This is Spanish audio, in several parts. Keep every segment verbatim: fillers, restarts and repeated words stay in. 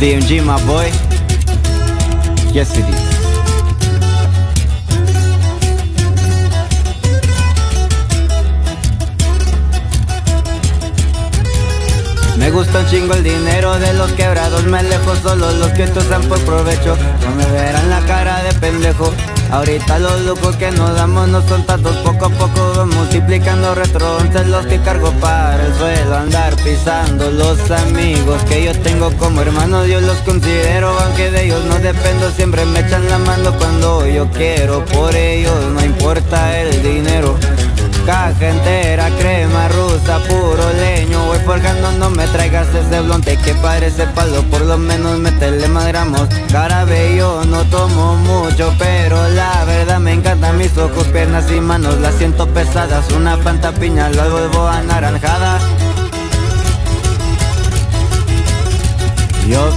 D M G, my boy. Yes, it is. Me gusta un chingo el dinero de los quebrados, me alejo solo los que usan por provecho. No me verán la cara de pendejo. Ahorita los lujos que nos damos no son tantos, poco a poco vamos multiplicando retronces los que cargo para el suelo. Andar pisando los amigos que yo tengo como hermanos, yo los considero, aunque de ellos no dependo. Siempre me echan la mano cuando yo quiero, por ellos no importa el dinero. Caja entera, crema rusa, puro leño. Voy forjando, no me traigas ese blonte que parece palo, por lo menos métele más gramos. Jarabe yo no tomo mucho, pero la verdad me encantan mis ojos, piernas y manos. Las siento pesadas, una fanta piña, la vuelvo anaranjada. Yo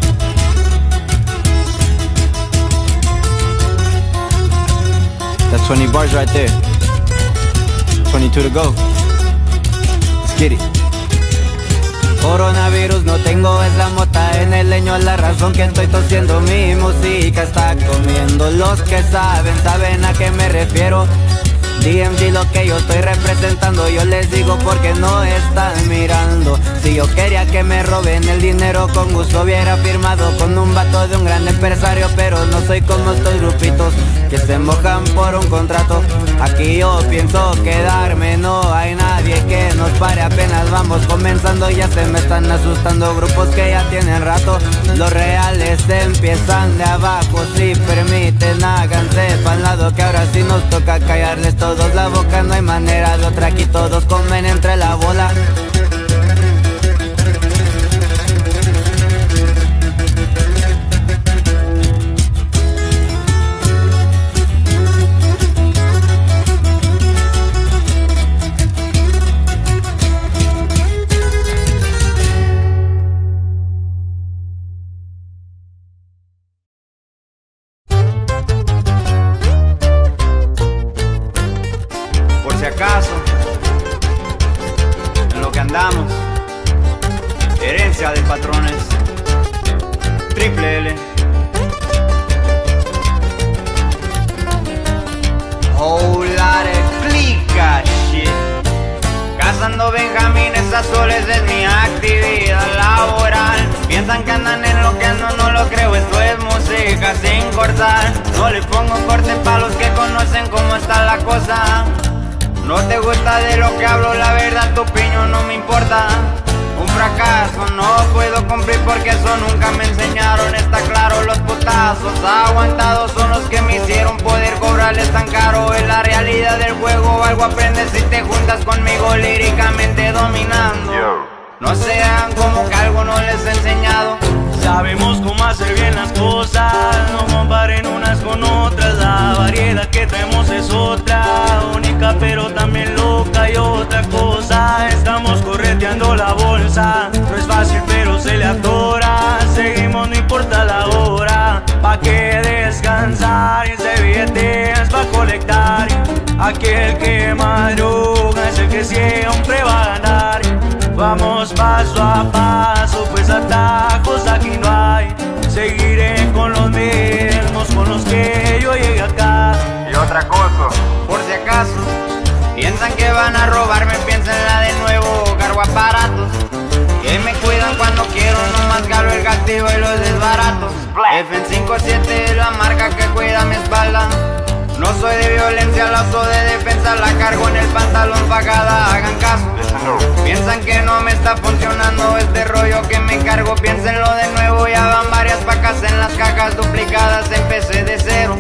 That's twenty bars right there. twenty-two to go. Let's get it. Coronavirus no tengo, es la mota en el leño, la razón que estoy tosiendo. Mi música está comiendo. Los que saben, saben a qué me refiero. D M G lo que yo estoy representando, yo les digo porque no están mirando. Si yo quería que me roben el dinero, con gusto hubiera firmado con un vato de un gran empresario, pero no soy como estos grupitos que se mojan por un contrato. Aquí yo pienso quedarme, no hay nadie que nos pare, apenas vamos comenzando. Ya se me están asustando grupos que ya tienen rato. Los reales empiezan de abajo, si permiten háganse pa'l lado, que ahora sí nos toca callarles todos la boca. No hay manera de otra, aquí todos comen entre la bola. Si acaso, en lo que andamos, herencia de patrones, triple L. Whole lot of clica shit. Cazando benjamines azules es mi actividad laboral. Piensan que andan en lo que ando, no lo creo, esto es música sin cortar. No le pongo corte pa' los que conocen cómo está la cosa. No te gusta de lo que hablo, la verdad tu opinión no me importa. Un fracaso no puedo cumplir porque eso nunca me enseñaron. Está claro, los putazos aguantados son los que me hicieron poder cobrarles tan caro. Es la realidad del juego, algo aprendes si te juntas conmigo líricamente dominando. No sean como que algo no les he enseñado. Sabemos cómo hacer bien las cosas, no comparen unas con otras. La variedad que traemos es otra, única pero también loca y otra cosa. Estamos correteando la bolsa, no es fácil pero se le atora. Seguimos, no importa la hora, pa' que descansar. Y ese billete es pa' colectar. Aquel que madruga es el que siempre va a ganar. Vamos paso a paso, pues atajos aquí no hay. Seguiré con los mismos, con los que yo llegué acá. Y otra cosa, por si acaso piensan que van a robarme, piénsenla de nuevo. Cargo aparatos que me cuidan cuando quiero, nomás galo el gatillo y los desbaratos. F N cincuenta y siete es la marca que cuida mi espalda. No soy de violencia, lazo de defensa, la cargo en el pantalón pagada, hagan caso. Piensan que no me está funcionando este rollo que me encargo, piénsenlo de nuevo. Ya van varias pacas en las cajas duplicadas, empecé de cero.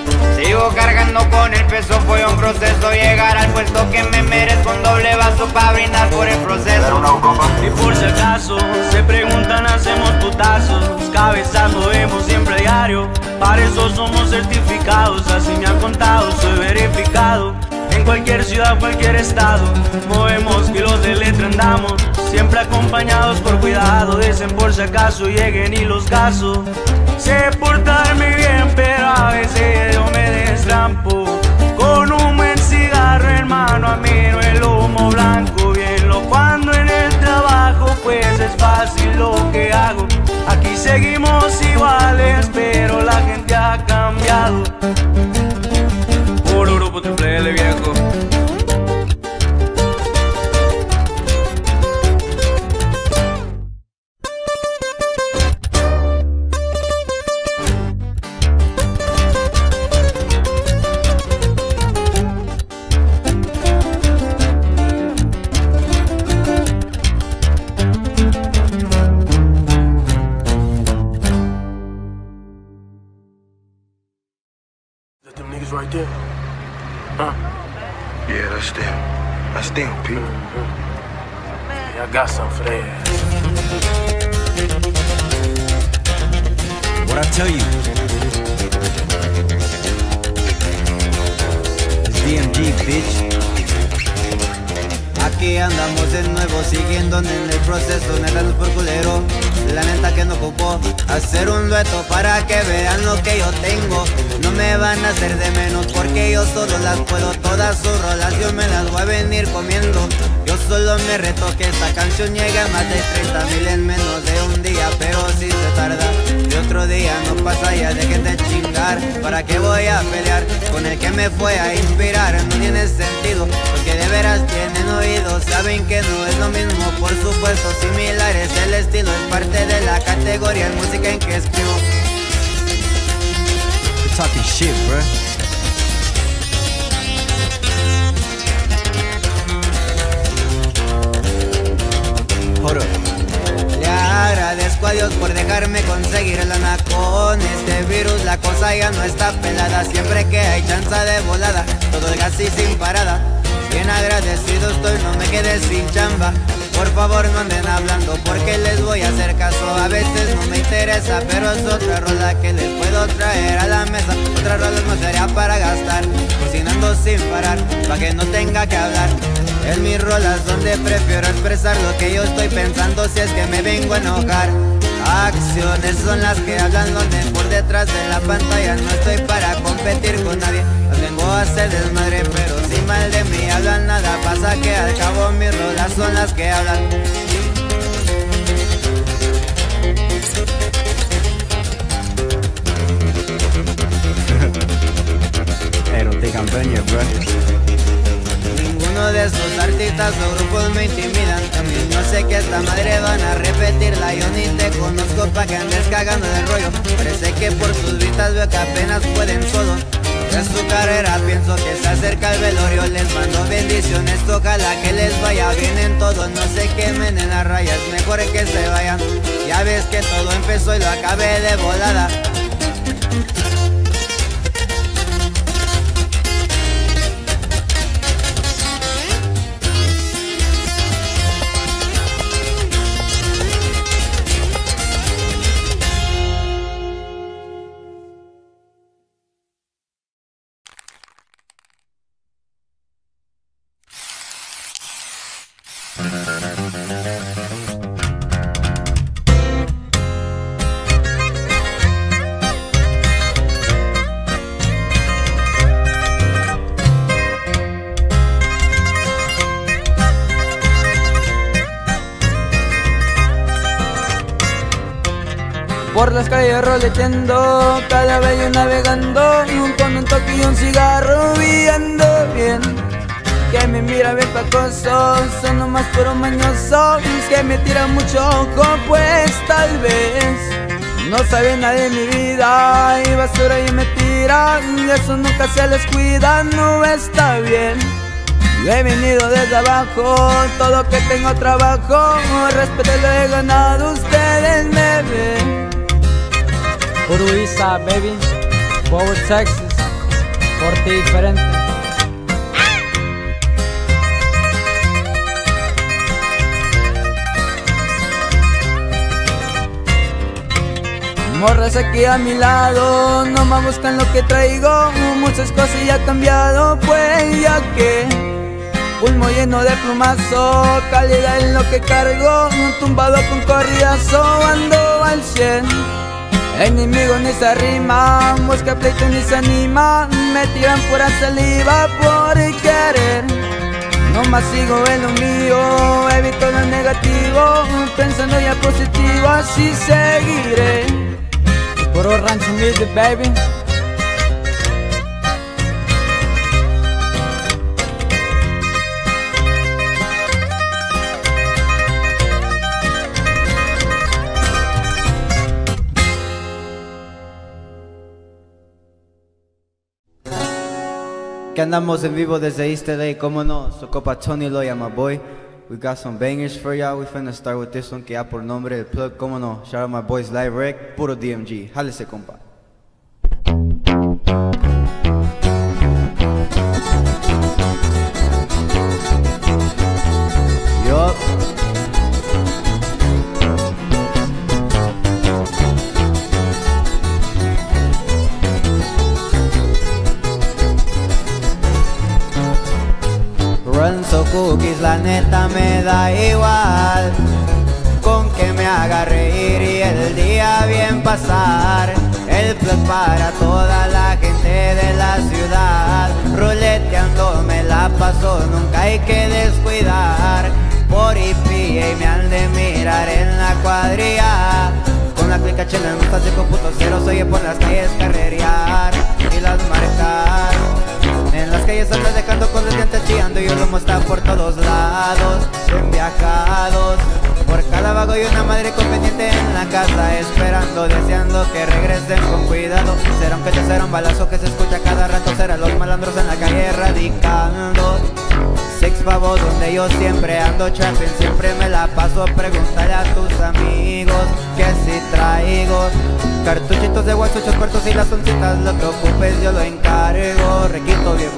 Sigo cargando con el peso, fue un proceso llegar al puesto que me merezco. Un doble vaso para brindar por el proceso. Y por si acaso se preguntan, hacemos putazos, cabezas movemos siempre diario. Para eso somos certificados, así me han contado, soy verificado. En cualquier ciudad, cualquier estado, movemos kilos de letra, andamos siempre acompañados por cuidado. Dicen por si acaso lleguen y los caso. Sé portarme bien, pero a veces yo me destrampo. Con un buen cigarro en mano, a mí no el humo blanco. Bien lo cuando en el trabajo, pues es fácil lo que hago. Aquí seguimos como te flele, viejo. Right there. Huh? Yeah, that's them. That's them, people. Mm-hmm. Yeah, I got something for that. What I tell you? It's D M G, bitch. Aquí andamos de nuevo siguiendo en el proceso, neta no es por culero. La neta que no ocupó hacer un dueto para que vean lo que yo tengo. No me van a hacer de menos porque yo solo las puedo. Todas sus rolas yo me las voy a venir comiendo. Yo solo me reto que esta canción llegue a más de treinta mil en menos de un día. Pero si se tarda de otro día no pasa ya, dejen de chingar. ¿Para qué voy a pelear con el que me fue a inspirar? No tiene sentido, porque de veras tienen oídos. Saben que no es lo mismo, por supuesto similares. El estilo es parte de la categoría en música en que escribo. You're talking shit, bruh. Hold up. Le agradezco a Dios por dejarme conseguir lana con este virus. La cosa ya no está pelada, siempre que hay chance de volada, todo el gas y sin parada. Bien agradecido estoy, no me quedé sin chamba. Por favor no anden hablando porque les voy a hacer caso. A veces no me interesa, pero es otra rola que les puedo traer a la mesa. Otra rola no sería para gastar, cocinando sin parar, pa' que no tenga que hablar. En mis rolas donde prefiero expresar lo que yo estoy pensando si es que me vengo a enojar. Acciones son las que hablan, donde por detrás de la pantalla no estoy para competir con nadie. Las vengo a hacer desmadre, pero si mal de mí hablan nada pasa, que al cabo mis rolas son las que hablan. Hey, don't think I'm done yet, bro. Ninguno de esos artistas o grupos me intimidan. También no sé que esta madre van a repetirla. Yo ni te conozco pa' que andes cagando del rollo. Parece que por tus vistas veo que apenas pueden solo. De su carrera pienso que se acerca el velorio. Les mando bendiciones, ojalá que les vaya bien en todo. No se quemen en las rayas, mejor que se vayan. Ya ves que todo empezó y lo acabé de volada. Por las calles roleteando, cada vez yo navegando, con un toque y un cigarro viendo bien. Que me mira bien pacoso, son nomás puro mañoso, que me tira mucho ojo, pues tal vez no sabe nada de mi vida y basura y me tiran, y eso nunca se les cuida, no está bien. Yo he venido desde abajo, todo que tengo trabajo, respeto lo he ganado, ustedes me ven. Puro Eastside, baby, Forward Texas, corte diferente. Morras aquí a mi lado, no me buscan lo que traigo, muchas cosas ya han cambiado, pues ya que pulmo lleno de plumazo, calidad en lo que cargo, tumbado con corridazo, ando al cien. Enemigo ni se arrima, busca pleito ni se anima, me tiran pura saliva por querer. No más sigo en lo mío, evito lo negativo, pensando ya positivo, así seguiré. Puro rancho music, baby. andamos en vivo desde East L A, como no, su copa Tony Loya, my boy. We got some bangers for y'all. We finna start with this one que ya por nombre el plug, como no. Shout out my boys Live Rec, puro D M G. Jálese, compa. Yup. Ranzo Cookies, la neta me da igual, con que me haga reír y el día bien pasar. El plug para toda la gente de la ciudad, ruleteando me la paso, nunca hay que descuidar. Por I P A me han de mirar en la cuadrilla, con la clica chela me gusta cinco punto cero, soy por las calles carrerear y las marcar. En las calles andas dejando con los dientes chillando y el humo está por todos lados, enviajados. Por cada vago y una madre conveniente en la casa, esperando, deseando que regresen con cuidado. Será un que te será un balazo que se escucha cada rato, serán los malandros en la calle radicando. Six pavos donde yo siempre ando trapping, siempre me la paso, pregúntale a tus amigos que si traigo cartuchitos de guacho, ocho cortos y las oncitas, lo que ocupes yo lo encargo, requito viejo.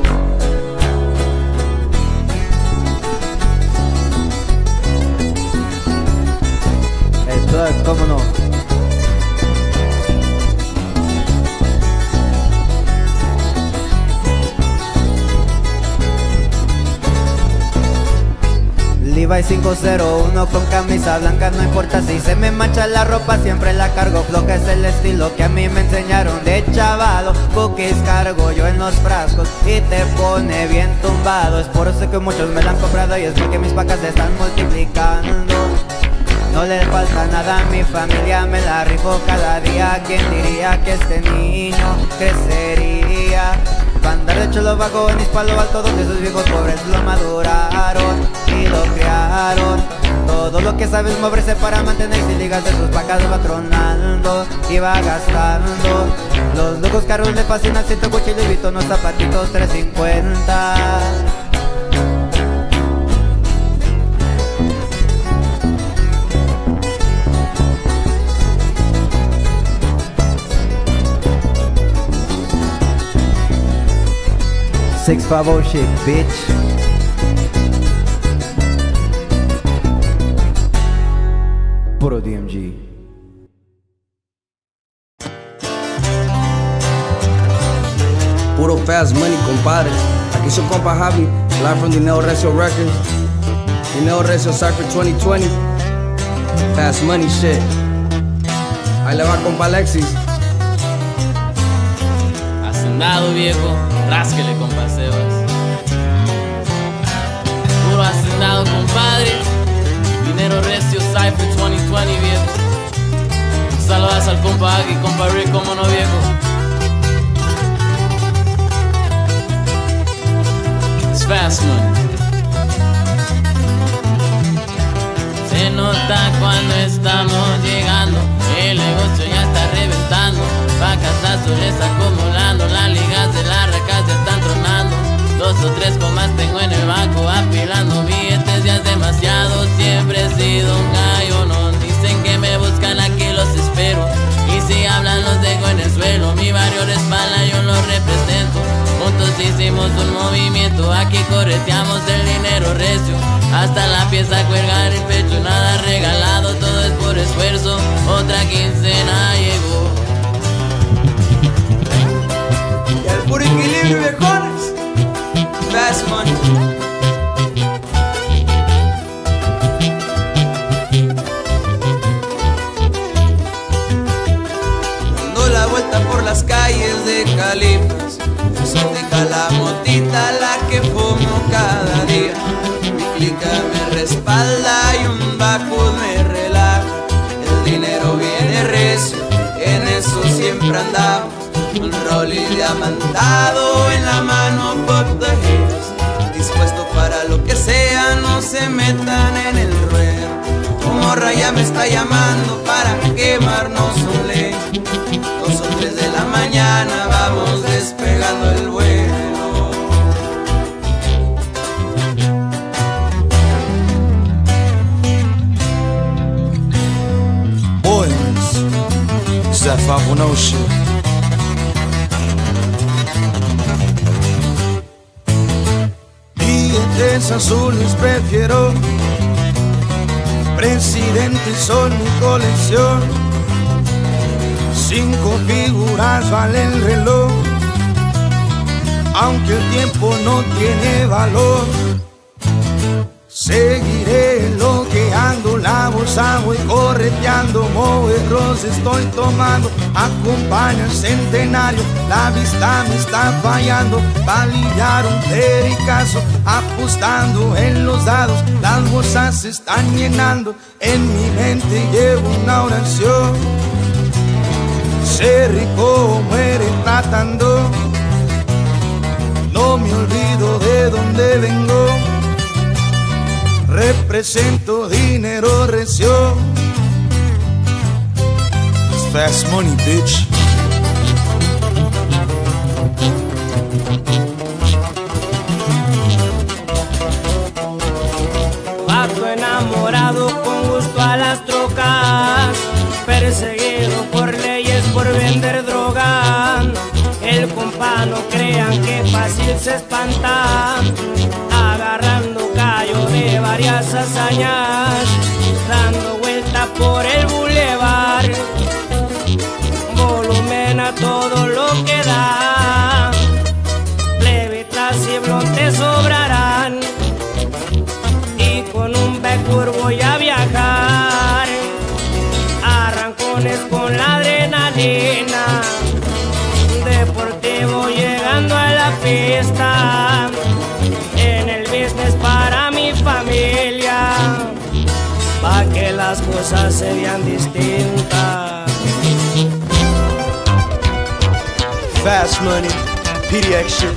El plug, cómo no. Levi cinco cero uno con camisa blanca, no importa si se me mancha la ropa, siempre la cargo floja, es el estilo que a mí me enseñaron de chavalo. Cookies cargo yo en los frascos y te pone bien tumbado, es por eso que muchos me la han comprado y es porque mis pacas se están multiplicando. No le falta nada a mi familia, me la rifo cada día. ¿Quién diría que este niño crecería? Va a andar de cholo vago en Palo Alto, donde sus viejos pobres lo maduraron y lo criaron. Todo lo que sabes moverse para mantenerse y ligas de sus pacas va tronando y va gastando. Los locos carros le fascinan, siento cuchillo y vito unos zapatitos tres cincuenta. Six Favo shit, bitch. Puro D M G. Puro Fast Money, compadre. Aquí su compa Javi, live from Dinero Recio Records. Dinero Recio Cypher twenty twenty. Fast Money shit. Ahí le va compa Alexis. Hacendado viejo, rásquele compa Sebas. Puro hacendado compadre. Dinero Recio Cypher twenty twenty viejo. Saludas al compa Agui, compa Rick, como no viejo. It's Fast Money. Se nota cuando estamos llegando, el negocio ya está reventando. Vacas azules acumulando, las ligas de las racas ya están tronando. Dos o tres comas tengo en el banco, apilando billetes ya es demasiado. Siempre he sido un gallo, no dicen que me buscan, aquí los espero. Y si hablan los dejo en el suelo, mi barrio respalda, yo lo represento. Juntos hicimos un movimiento, aquí correteamos el dinero recio. Hasta la pieza cuelga el pecho, nada regalado, todo es por esfuerzo. Otra quincena llegó. Y al puro equilibrio, viejones. Fast Money. Dando la vuelta por las calles de Calipas, eso deja la motita, la que fumo cada día. Mi clica me respalda y un bajo me relaja. El dinero viene recio, en eso siempre andamos. Un rolly diamantado en la mano, pop the hits. Dispuesto para lo que sea, no se metan en el ruedo. Tu morra ya me está llamando para quemarnos un leño. Dos o tres de la mañana vamos despegando el vuelo. five one oh shit. Billetes azules prefiero, presidentes son mi colección. Cinco figuras vale el reloj, aunque el tiempo no tiene valor. Seguiré loqueando la bolsa, voy correteando, moverros estoy tomando. Acompaña el centenario, la vista me está fallando. Valillar un pericazo, apostando en los dados. Las bolsas se están llenando, en mi mente llevo una oración. Ser rico o muere tratando, no me olvido de dónde vengo. Represento dinero recio. It's fast money, bitch. Vato enamorado con gusto a las trocas, perseguido por leyes por vender droga. El compa no crean que fácil se espanta, agarrando callo de varias hazañas, dando vuelta por el bulevar, volumen a todo lo que da, levitas y blondes sobrarán, y con un Becur voy a viajar, arrancones con la adrenalina, deportivo llegando a la pista, en el business para mi familia, pa' que las cosas se vean distintas. Fast money, P D X shit.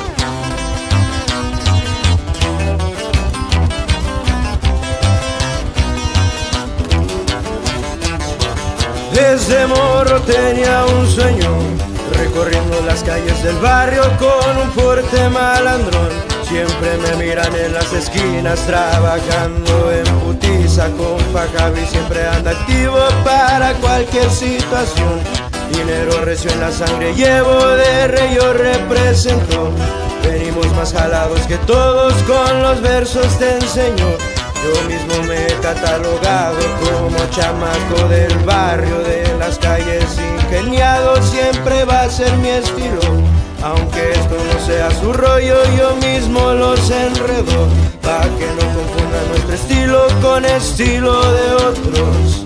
Desde morro tenía un sueño, recorriendo las calles del barrio con un fuerte malandrón. Siempre me miran en las esquinas trabajando en putiza. Compa Javi siempre anda activo para cualquier situación. Dinero recio en la sangre llevo, de rey yo represento. Venimos más jalados que todos, con los versos te enseño. Yo mismo me he catalogado como chamaco del barrio, de las calles ingeniado, siempre va a ser mi estilo. Aunque esto no sea su rollo, yo mismo los enredo, pa' que no confundan nuestro estilo con estilo de otros.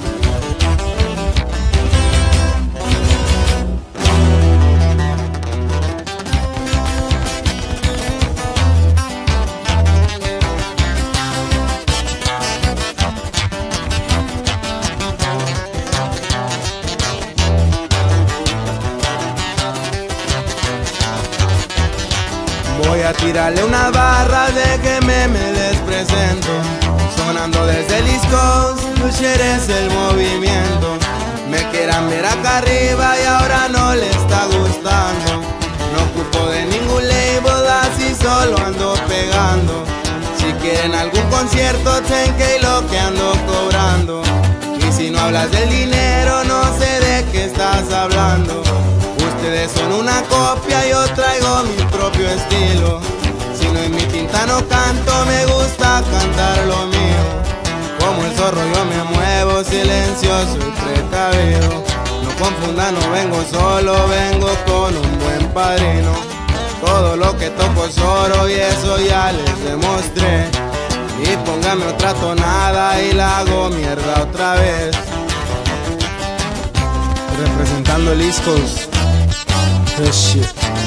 Voy a tirarle una barra de que me, me les presento. Sonando desde el East Coast, Pusher es el movimiento. Me quieran ver acá arriba y ahora no le está gustando. No ocupo de ningún label, así solo ando pegando. Si quieren algún concierto, ten que lo que ando cobrando. Y si no hablas del dinero, no sé de qué estás hablando. Ustedes son una copia, yo traigo mi propio estilo. Si no en mi tinta no canto, me gusta cantar lo mío. Como el zorro yo me muevo, silencioso y precavido. No confundan, no vengo solo, vengo con un buen padrino. Todo lo que toco es oro y eso ya les demostré. Y póngame otra tonada y la hago mierda otra vez. Representando el East Coast. This shit.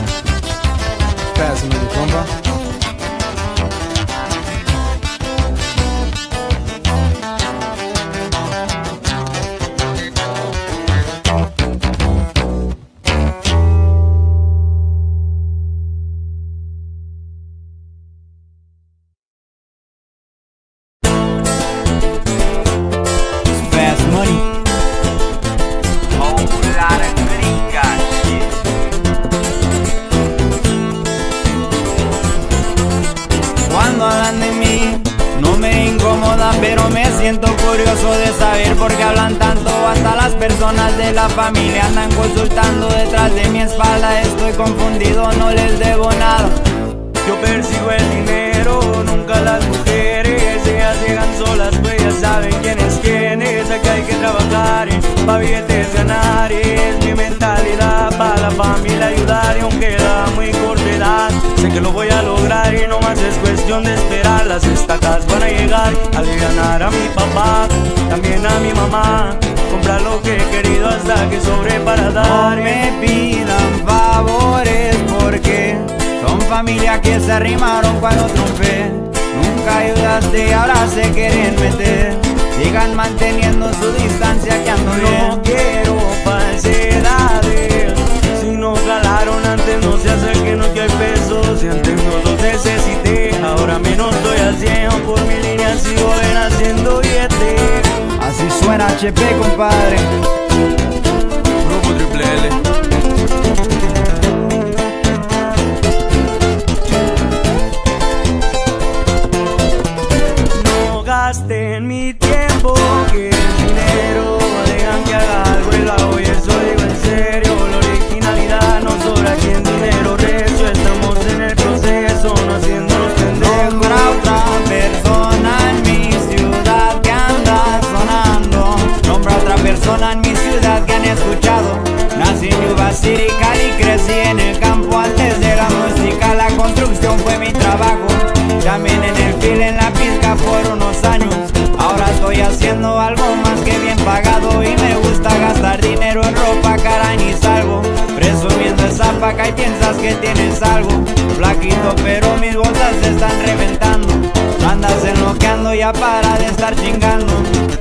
Fast money, compa. Fast money. pero me siento curioso de saber por qué hablan tanto. Hasta las personas de la familia andan consultando detrás de mi espalda. Estoy confundido, no les debo nada. Yo persigo el dinero, nunca las mujeres. Ellas llegan solas, pues ya saben quién es quién es. Aquí hay que trabajar, eh, pa' billetes ganar. Es mi mentalidad, pa' la familia ayudar. Y aunque da muy corta edad, sé que lo voy a lograr. Y no más es cuestión de esperar. Las estacas van a llegar, alivianar a mi papá, también a mi mamá. Comprar lo que he querido hasta que sobre para dar. No me pidan favores porque son familia que se arrimaron cuando triunfé. Nunca ayudaste y ahora se quieren meter. Sigan manteniendo su distancia que ando bien. No quiero falsedades. Si no jalaron antes no se acerquen, no que hay pesos. Si antes no los necesité, ahora menos estoy al cien. Por mi línea sigo ven haciendo billete. Así suena H P, compadre. Grupo Triple L. En mi tiempo, que el dinero dejan que haga algo y lo hago y eso digo en serio. La originalidad no sobra aquí en dinero recio. Estamos en el proceso, no haciéndonos pendejos. Nombra otra persona en mi ciudad que anda sonando. Nombra otra persona en mi ciudad que han escuchado. Nací en Yuba City, Cali, crecí en el campo. Antes de la música, la construcción fue mi trabajo. También en el fil, en la pizca por unos años. Ahora estoy haciendo algo más que bien pagado. Y me gusta gastar dinero en ropa cara y ni salgo. Presumiendo esa paca y piensas que tienes algo. Flaquito pero mis bolsas se están reventando. Andas enloqueando, ya para de estar chingando.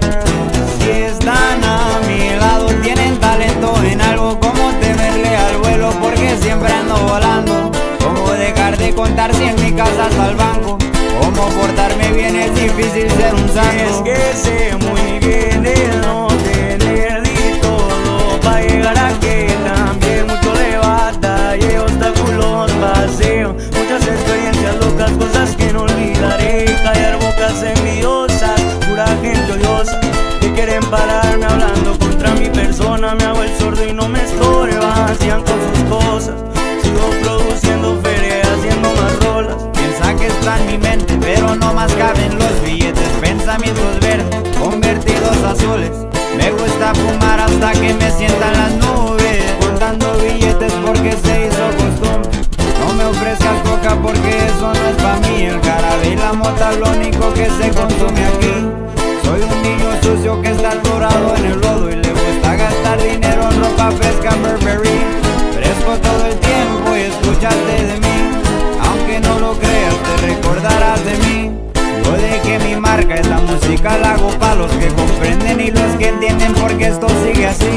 Si están a mi lado tienen talento en algo, como temerle al vuelo porque siempre ando volando. Como dejar de contar si en mi casa hasta el banco. Como portarme bien es difícil ser un santo. Es que sé muy bien el no tener de todo pa' llegar a que también mucho de batalla y obstáculos paseo. Muchas experiencias locas, cosas que no olvidaré. Callar bocas envidiosas, pura gente odiosa que quieren pararme hablando contra mi persona. Me hago el sordo y no me estorban, sigan con sus cosas. Sigo produciendo feria, haciendo más rolas. Piensa que está en mi mente, pero no más caben los billetes. Pensamientos verdes, convertidos azules. Me gusta fumar hasta que me sientan las nubes. Contando billetes porque se hizo costumbre. No me ofrezcas coca porque eso no es pa' mí. El jarabe y la mota es lo único que se consume aquí. Soy un niño sucio que está atorado en el lodo y le gusta gastar dinero en ropa fresca Burberry. Fresco todo el tiempo y escuchaste de mí. Aunque no lo creas, te recordarás de mí. Yo dejé mi marca, es la música la hago pa' los que comprenden y los que entienden porque esto sigue así.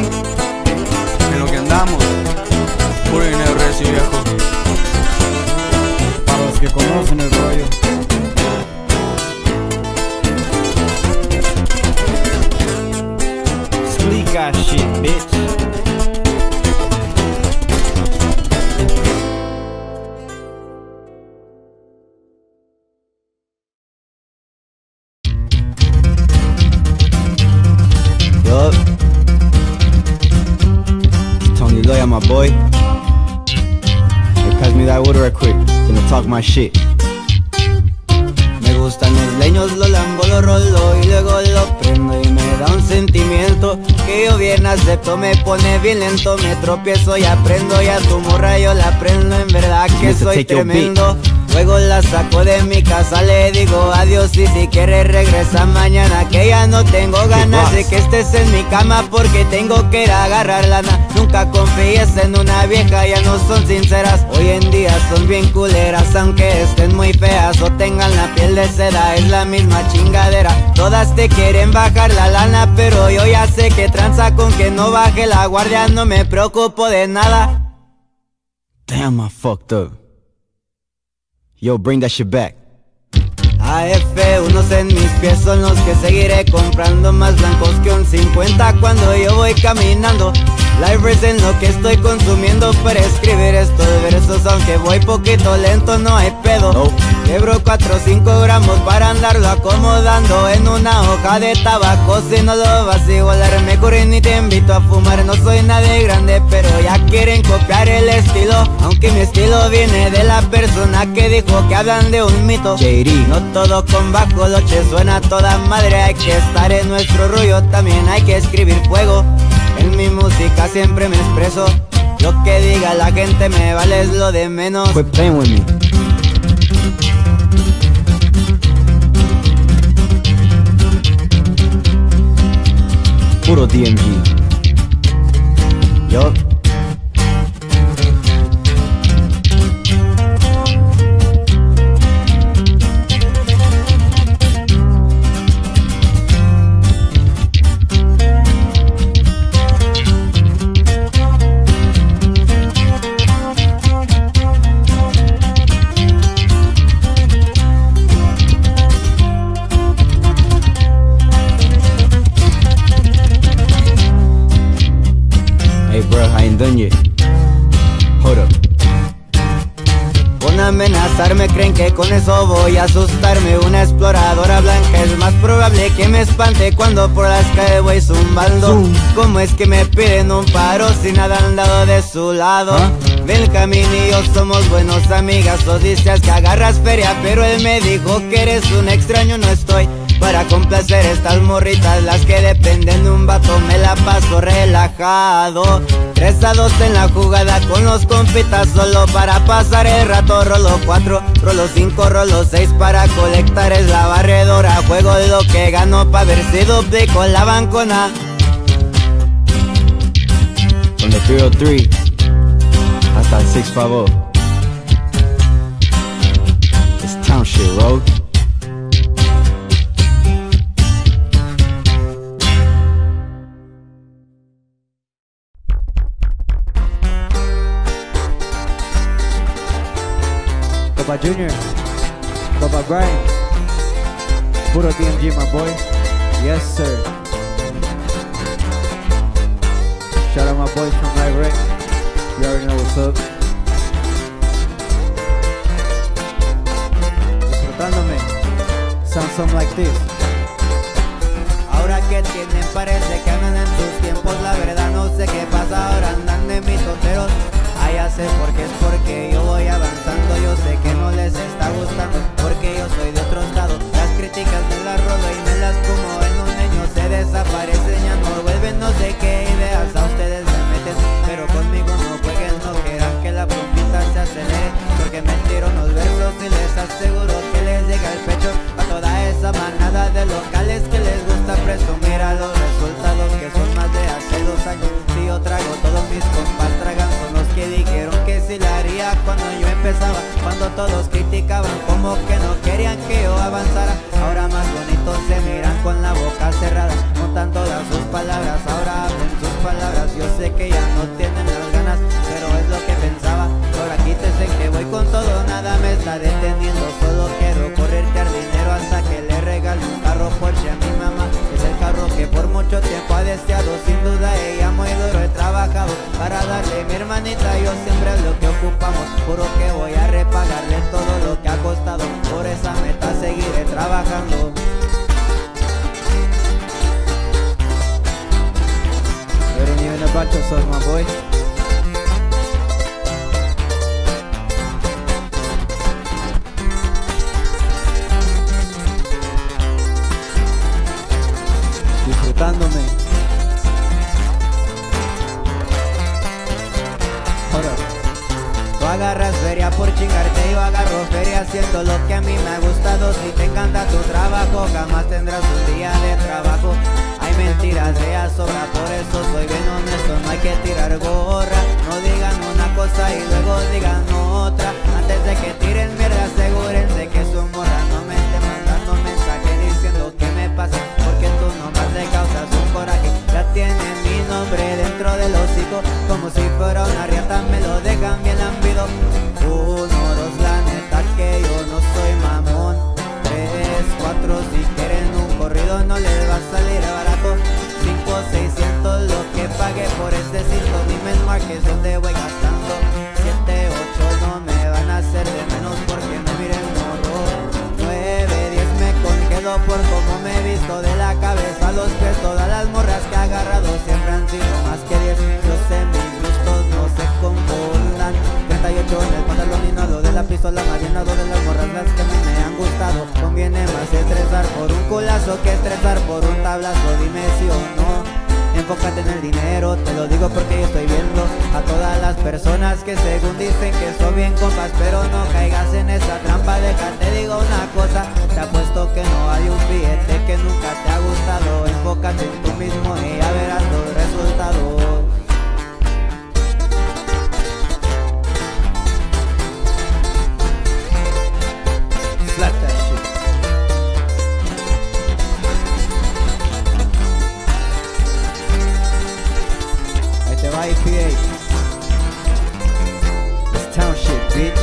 En lo que andamos, puro dinero recio, viejo. Para los que conocen el rollo. Sleek ass shit, bitch. Yup. Tony Loya, my boy. Hey, pass me that water right quick. Gonna talk my shit. Me gustan los leños, lo lambo, lo rolo y luego lo prendo y me da un sentimiento que yo bien acepto. Me pone bien lento, me tropiezo y aprendo. Y a tu morra yo la prendo, en verdad que soy tremendo. Luego la saco de mi casa, le digo adiós y si quieres regresa mañana, que ya no tengo ganas de que estés en mi cama porque tengo que ir a agarrar lana. Nunca confíes en una vieja, ya no son sinceras. Hoy en día son bien culeras, aunque estén muy feas o tengan la piel de seda, es la misma chingadera. Todas te quieren bajar la lana, pero yo ya sé que tranza con que no baje la guardia. No me preocupo de nada. Damn, I fucked up. Yo, bring that shit back. A F unos en mis pies son los que seguiré comprando, más blancos que un cincuenta cuando yo voy caminando. Live es en lo que estoy consumiendo para escribir estos versos, aunque voy poquito lento, no hay pedo. No. Quebro cuatro o cinco gramos para andarlo acomodando en una hoja de tabaco. Si no lo vas a igualar, mejor ni te invito a fumar. No soy nadie grande, pero ya quieren copiar el estilo, aunque mi estilo viene de la persona que dijo que hablan de un mito. J D. No todo con bajo loche suena a toda madre. Hay que estar en nuestro rollo, también hay que escribir fuego. En mi música siempre me expreso. Lo que diga la gente me vale, es lo de menos. Quit playing with me. Puro D M G. Yo. Done yet. Hold up. Con amenazarme creen que con eso voy a asustarme. Una exploradora blanca es más probable que me espante cuando por las calles voy zumbando. Zoom. ¿Cómo es que me piden un paro si nada han dado de su lado? ¿Ah? Belcamín y yo somos buenos amigas. O dices que agarras feria, pero él me dijo que eres un extraño. No estoy para complacer estas morritas, las que dependen de un vato. Me la paso relajado, tres a dos en la jugada con los compitas, solo para pasar el rato. Rolo cuatro, rolo cinco, rolo seis para colectar, es la barredora. Juego lo que gano pa' ver si duplico la bancona. From the three oh three hasta el six fifty. It's Township Road. Copa Junior, Copa Brian, puro D M G, my boy. Yes, sir. Shout out my boys from Live Rec. You already know what's up. Disfrutándome. Sounds something like this. Ahora que tienen parece que andan en sus tiempos. La verdad no sé qué pasa, ahora andan de mitoteros. Ah, ya sé por qué, es porque yo voy avanzando. Yo sé que no les está gustando, porque yo soy de otro estado. Las críticas me las rodo y me las como en un niño. Se desaparecen, ya no vuelven, no sé qué ideas a ustedes se meten. Pero conmigo no jueguen, no quieran que la bombita se acelere, porque me tiro unos versos y les aseguro que les llega al pecho a toda esa manada de locales que les gusta presumir a los resultados que son más de hace dos años. Si yo trago, todos mis compas tragan, son los que dijeron que sí la haría cuando yo empezaba, cuando todos criticaban como que no querían que yo avanzara. Ahora más bonitos se miran con la boca cerrada, montan todas sus palabras, ahora hablen sus palabras. Yo sé que ya no tienen las ganas, pero es lo que pensaba. Ahora quítese que voy con todo, nada me está deteniendo. Solo quiero corretear dinero hasta que le regale un carro Porsche a mi mamá. Es el carro que por mucho tiempo ha deseado, sin duda ella muy duro he trabajado para darle a mi hermanita. Yo siempre es lo que ocupamos, juro que voy a repagarle todo lo que ha costado. Por esa meta seguiré trabajando. You ain't even about yourself, my boy. Disfrutándome. Tú agarras feria por chingarte, yo agarro feria haciendo lo que a mí me ha gustado. Si te encanta tu trabajo, jamás tendrás un día de trabajo. Hay mentiras de a sobra, por eso soy bien honesto, no hay que tirar gorra. No digan una cosa y luego digan otra. Antes de que tiren mierda, asegúrense que su morra no me esté mandando mensaje diciendo que me pasa, porque tú nomás le causas un coraje. Ya tienen mi nombre dentro del hocico, como si fuera una riata, me lo dejan bien ambido. Uno, dos, la neta que yo no soy mamón. Tres, cuatro, si quieren un corrido no les va a salir barato. Cinco, seiscientos lo que pagué por este cinto. Dime el marques donde voy gastando. Siete, ocho no me van por cómo me he visto de la cabeza a los pies. Todas las morras que he agarrado siempre han sido más que diez. Yo sé, mis gustos no se confundan. Treinta y ocho en el pantalón y no lo de la pistola. Más llenado de las morras las que a mí me han gustado. Conviene más estresar por un culazo que estresar por un tablazo. Dime si o no. Enfócate en el dinero, te lo digo porque yo estoy viendo a todas las personas que según dicen que son bien compas, pero no caigas en esa trampa. Deja, te digo una cosa, te apuesto que no hay un billete que nunca te ha gustado. Enfócate en tú mismo y ya verás los resultados. Slap that shit. I P A. It's town shit, bitch.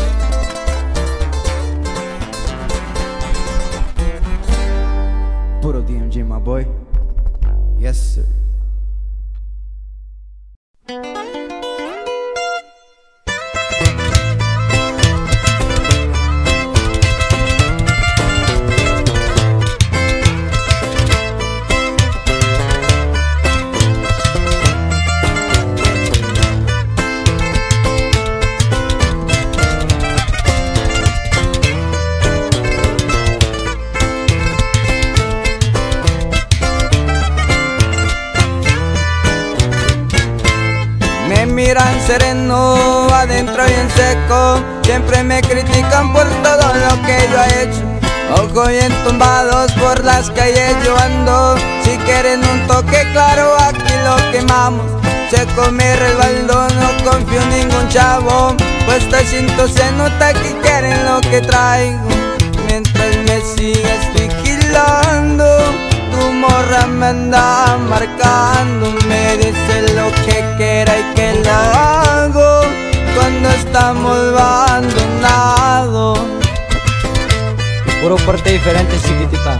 Puro D M G, my boy. Yes, sir. Miran sereno, adentro y en seco. Siempre me critican por todo lo que yo he hecho. Ojo bien tumbados por las calles yo ando. Si quieren un toque claro aquí lo quemamos. Seco me resbaldo, no confío en ningún chavo. Puesto el cinto se nota que quieren lo que traigo. Mientras me sigas vigilando, tu morra me anda marcando. Me dice lo que quiera y que lo hago cuando estamos abandonados. Puro porte diferente, chiquitita.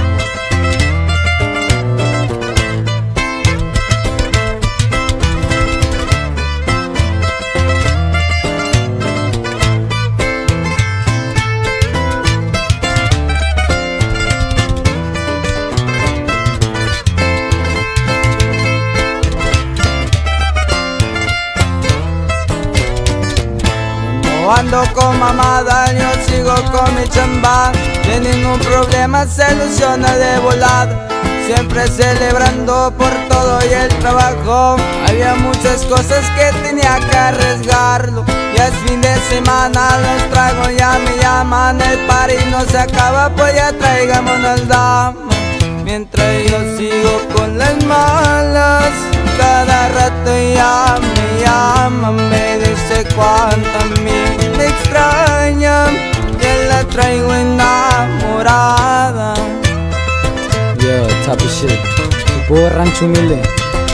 Ando con mamada, yo sigo con mi chamba. De ningún problema se soluciona de volada. Siempre celebrando por todo y el trabajo. Había muchas cosas que tenía que arriesgarlo. Ya es fin de semana, los tragos ya me llaman. El party no se acaba, pues ya traigámonos dama. Mientras yo sigo con las malas, cada rato ya me llama. Me dice cuánto a mí me extraña, ya la traigo enamorada. Yo, top of shit. Puro rancho humilde.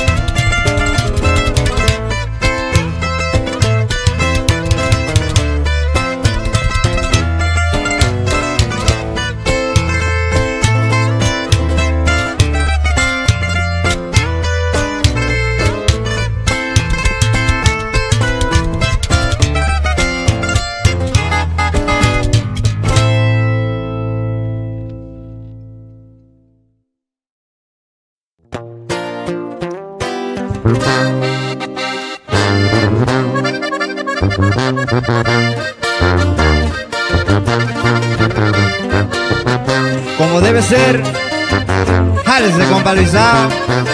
Como debe ser, jales de compa Luisao.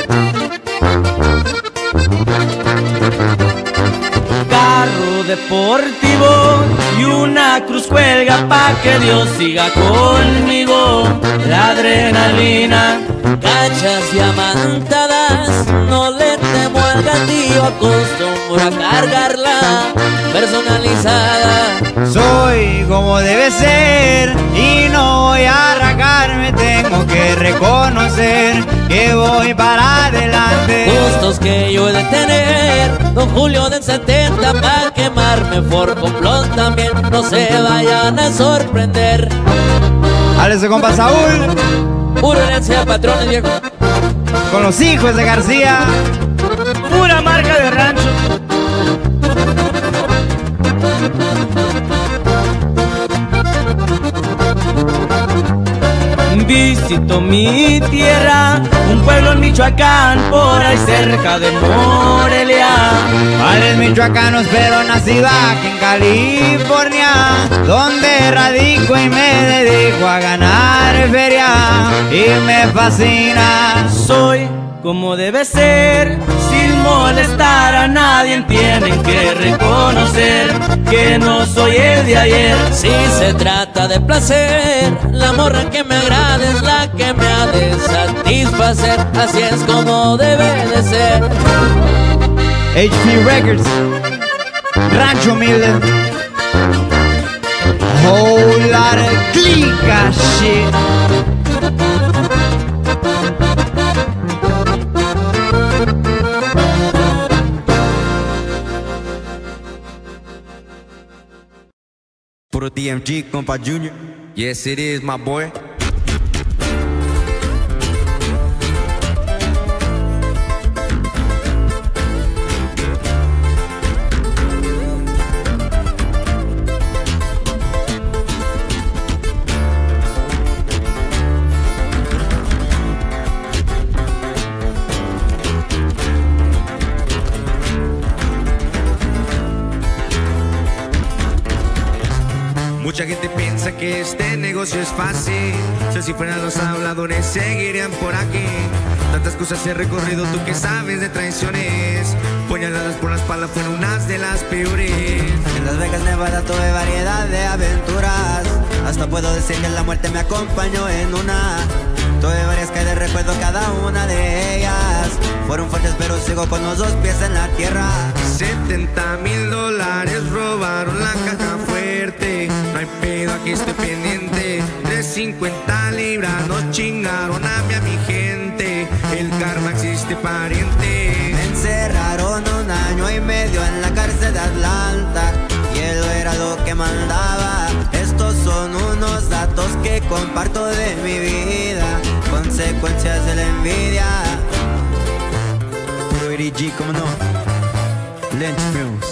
Carro deportivo y una cruz cuelga pa' que Dios siga conmigo. La adrenalina, cachas diamantadas, no le temo al gatillo, acostumbro a cargarla personalizada. Soy como debe ser y no voy a arrancarme, tengo que reconocer que voy para adelante. Gustos que yo he de tener, don Julio del setenta, pa' quemarme for complot también, no se vayan a sorprender. Alex de compa Saúl, pura herencia patrones viejo, con los hijos de García, pura marca de rancho. visito mi tierra, un pueblo en Michoacán, por ahí cerca de Morelia. Padres michoacanos pero nacido aquí en California, donde radico y me dedico a ganar feria y me fascina. Soy como debe ser, sin molestar a nadie, tienen que reconocer que no soy el de ayer. Si se trata de placer, la morra que me agrada es la que me ha de satisfacer. Así es como debe de ser. H P Records, Rancho Humilde, whole lot of clica shit. Puro D M G, compa Junior. Yes, it is, my boy. Mucha gente piensa que este negocio es fácil. Si fueran los habladores seguirían por aquí. Tantas cosas he recorrido, tú que sabes de traiciones. Puñaladas por la espalda fueron unas de las peores. En Las Vegas, Nevada tuve variedad de aventuras. Hasta puedo decir que la muerte me acompañó en una. Tuve varias que de recuerdo cada una de ellas. Fueron fuertes pero sigo con los dos pies en la tierra. setenta mil dólares robaron la caja fuerte. No hay pedo, aquí estoy pendiente. De cincuenta libras nos chingaron a mí, a mi gente. El karma existe, pariente. Me encerraron un año y medio en la cárcel de Atlanta. Y él era lo que mandaba. Estos son unos datos que comparto de mi vida. Consecuencias de la envidia. Puro E D G, ¿cómo no? Lynch Films.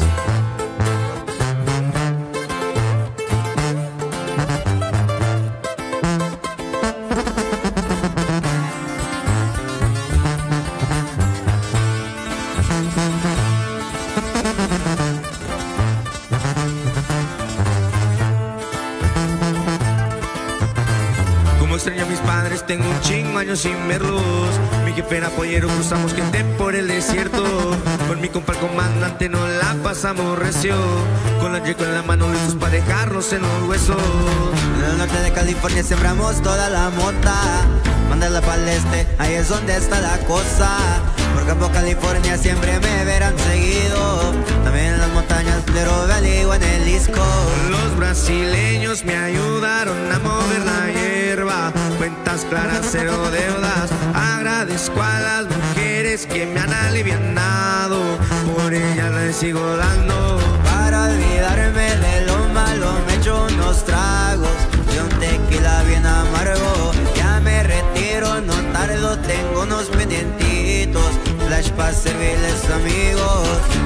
Extraño a mis padres, tengo un chingo años sin verlos. Mi jefe era pollero, cruzamos gente por el desierto. Con mi compa el comandante nos la pasamos recio. Con la yeco en la mano listos para dejarnos en los huesos. En el norte de California sembramos toda la mota. Mándala para el este, ahí es donde está la cosa. Por Campo, California siempre me verán seguido. También en las montañas de Robel o en el Isco. Los brasileños me ayudaron a mover la hierba. Cuentas claras, cero deudas. Agradezco a las mujeres que me han alivianado. Por ellas les sigo dando. Para olvidarme de lo malo me echo unos tragos y un tequila bien amargo. Ya me retiro, no tardo, tengo unos pendientitos. Flash para servirles amigos.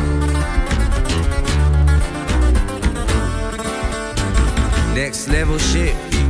Next level shit.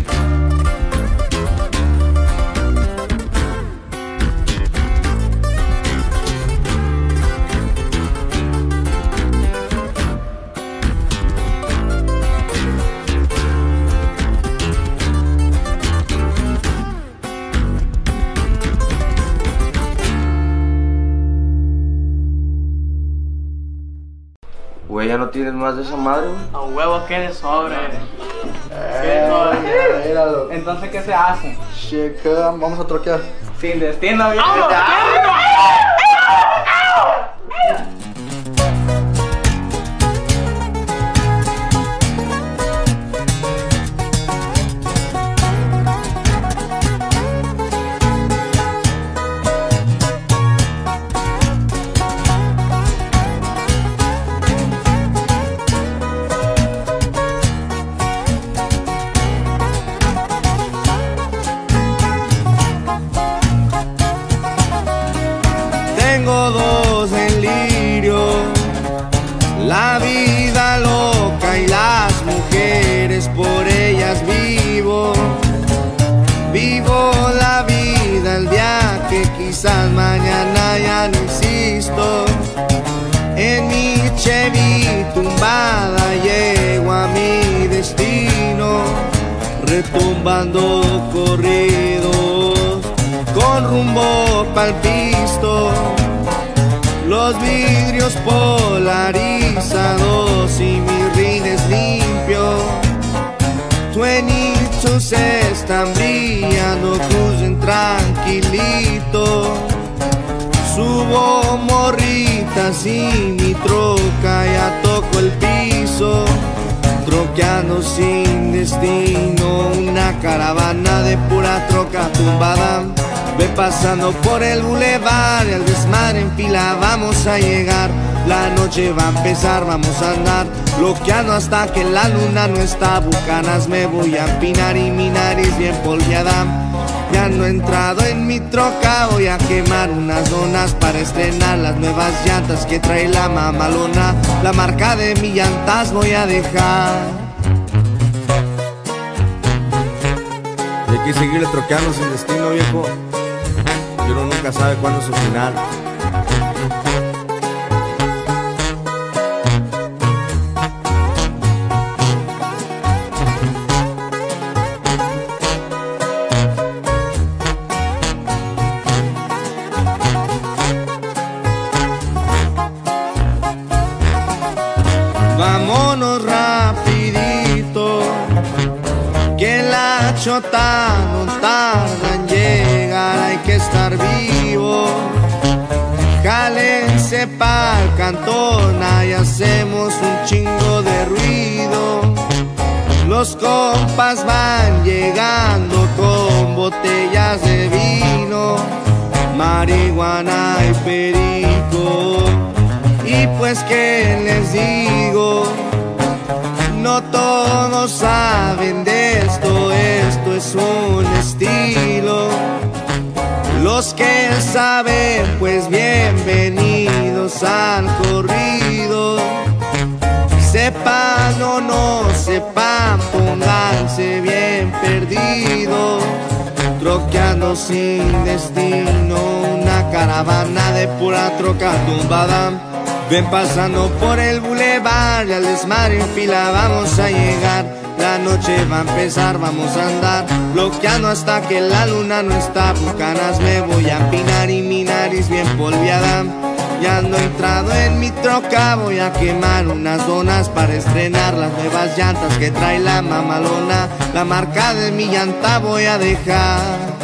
Güey, ¿ya no tienes más de esa madre? A huevo que de sobre. Eh, Sí, míralo. Entonces, ¿qué se hace? Shit, ¿qué? Vamos a troquear. Sin destino, bien. retumbando corridos, con rumbo pa'l pisto, los vidrios polarizados y mis rines limpios. veintidós se están brillando, cruisen tranquilito. Subo morritas y mi troca ya toco el piso. Troqueando sin destino, una caravana de pura troca tumbada. Ve pasando por el bulevar y al desmadre en fila vamos a llegar. La noche va a empezar, vamos a andar bloqueando hasta que la luna no está. Bucanas me voy a empinar y mi nariz bien polviada. Ya no he entrado en mi troca, voy a quemar unas donas para estrenar las nuevas llantas que trae la mamalona. La marca de mis llantas voy a dejar. Y hay que seguirle troqueando sin destino, viejo. Y uno nunca sabe cuándo es su final. Vámonos rapidito, que la chota no tarda en llegar, hay que estar vivo. Jálense pa'l cantón, ahí hacemos un chingo de ruido. Los compas van llegando con botellas de vino, marihuana y perico. Y pues que les digo, no todos saben de esto, esto es un estilo. Los que saben, pues bienvenidos al corrido. Sepan o no sepan, pónganse bien perdidos. Troqueando sin destino, una caravana de pura troca tumbada. Ven pasando por el bulevar y al desmadre en fila vamos a llegar. La noche va a empezar, vamos a andar bloqueando hasta que la luna no está. Bucanas me voy a empinar y mi nariz bien polviada. Ya ando entrado en mi troca, voy a quemar unas donas para estrenar las nuevas llantas que trae la mamalona. La marca de mi llanta voy a dejar.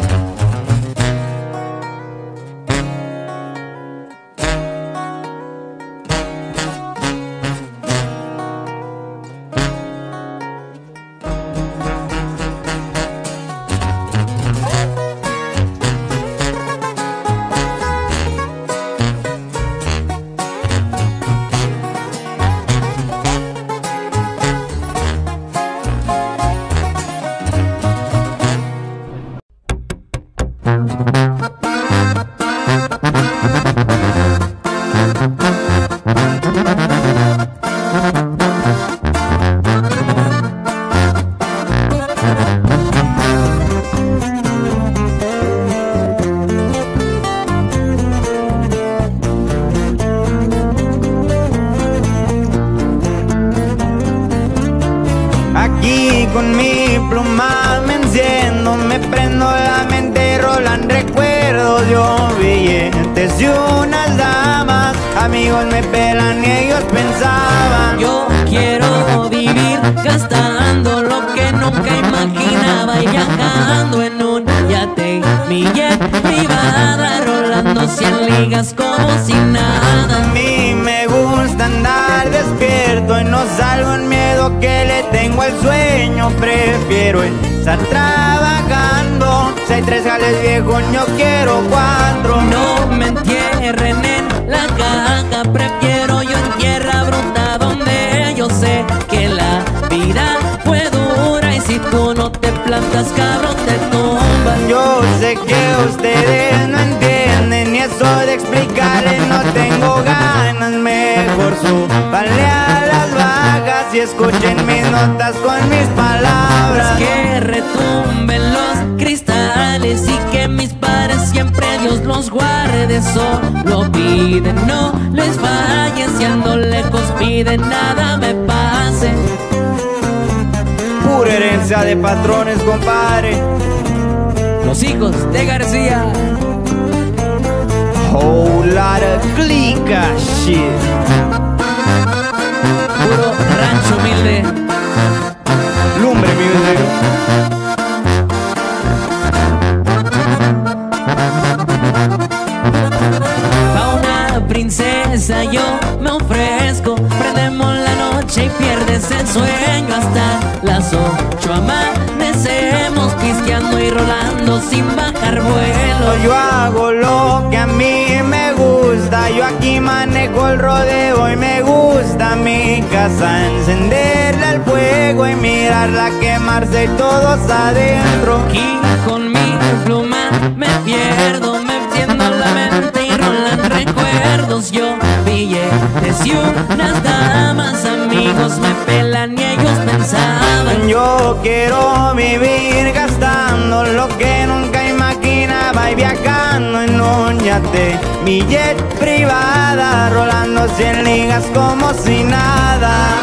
Aquí con mi pluma me enciendo, me prendo la mente y rolan recuerdos. Yo billetes y unas damas, amigos me pelan y ellos pensaban. Yo quiero vivir gastando lo que nunca imaginaba y viajando en un yate, mi jet privada, rolando cien ligas como si nada. A mí me gusta andar despierto y no salgo en miedo que le tengo el sueño. Prefiero estar trabajando. Si hay tres jales viejos, yo quiero cuatro. No me entierren en la caja, prefiero yo en tierra bruta donde yo sé que la vida fue dura. Y si tú no te plantas, cabrón, te tumban. Yo sé que ustedes no entienden y eso de explicarles no tengo ganas. Mejor súbanle a las bajas y escuchen mis notas con mis palabras. Que retumben los cristales y que mis padres siempre Dios los guarde. Solo piden, no les falles, si ando lejos piden nada me pase. Pura herencia sea de patrones, compadre. Los hijos de García. Whole lot of clica shit. Puro rancho humilde. Lumbre music. Pa' una princesa yo me ofrezco. Prendemos la noche y pierdes el sueño hasta las ocho. Amanecemos pisqueando y rolando sin bajar vuelo. Yo hago lo que a mí me gusta. Yo aquí manejo el rodeo y me gusta mi casa. Encenderle el fuego y mirarla quemarse y todos adentro. Aquí con mi pluma me pierdo, me enciendo la mente y rolan recuerdos. Yo billetes y unas damas, amigos me pelan y ellos pensaban. Yo quiero vivir gastando lo que nunca imaginaba y viajando en un yate, mi jet privada, rolando cien ligas como si nada.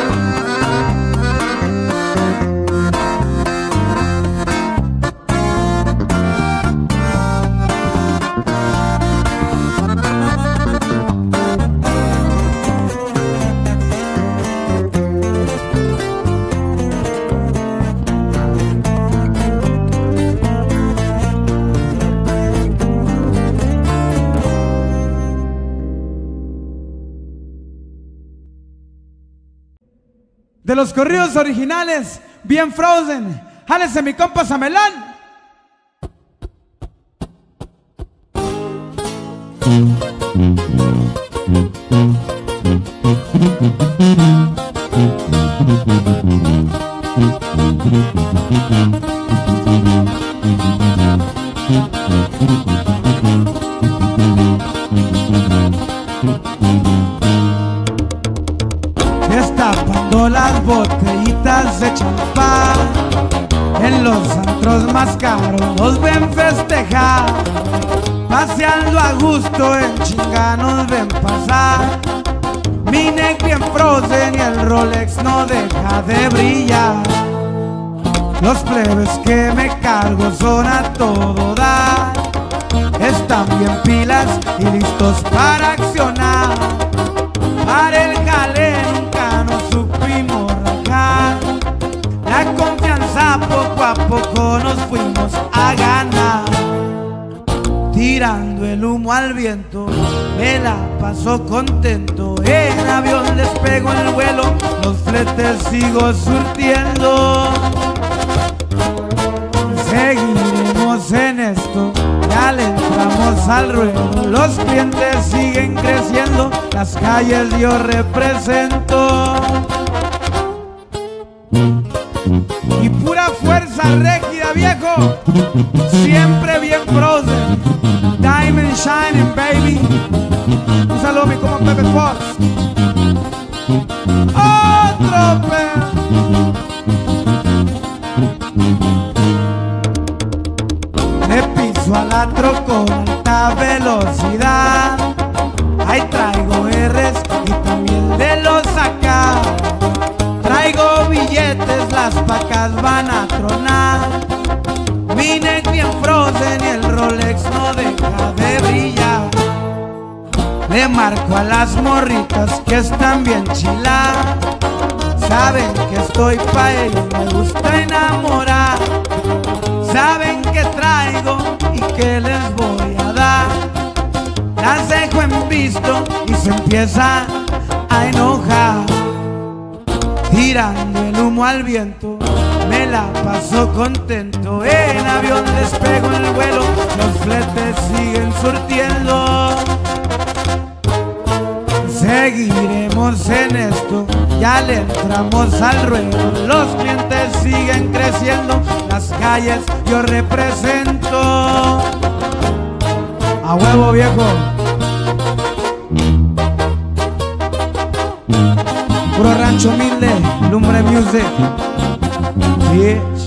De los corridos originales, bien Frozen. Jálese mi compa Samelán. Destapando las botellitas de champán, en los antros más caros nos ven festejar, paseando a gusto en chinga nos ven pasar. Mi neck bien Frozen y el Rolex no deja de brillar. Los plebes que me cargo son a todo dar, están bien pilas y listos para accionar. Para el jale nunca nos supimos rajar, la confianza poco a poco nos fuimos a ganar. Tirando el humo al viento, me la paso contento. En avión les pego el vuelo, los fletes sigo surtiendo. Seguiremos en esto, ya le entramos al ruedo. Los clientes siguen creciendo, las calles yo represento. Y pura fuerza rígida, viejo, siempre bien Frozen. Diamond shining, baby. Un saludo a mi como Pepe Fox. Otro perro. Le piso a la troca con alta velocidad. Ahí traigo R's y también de los acá. Traigo billetes, las pacas van a tronar. Mi neck bien Frozen y el Rolex no deja de brillar. Le marco a las morritas que están bien chilar. Saben que estoy pa' ellos, me gusta enamorar. Saben que traigo y que les voy a dar. Las dejo en visto y se empieza a enojar. Tirando el humo al viento, me la paso contento. En avión les pego el vuelo, los fletes siguen surtiendo. Seguiremos en esto, ya le entramos al ruedo. Los clientes siguen creciendo, las calles yo represento. A huevo, viejo. Puro rancho humilde, Lumbre Music. Sí.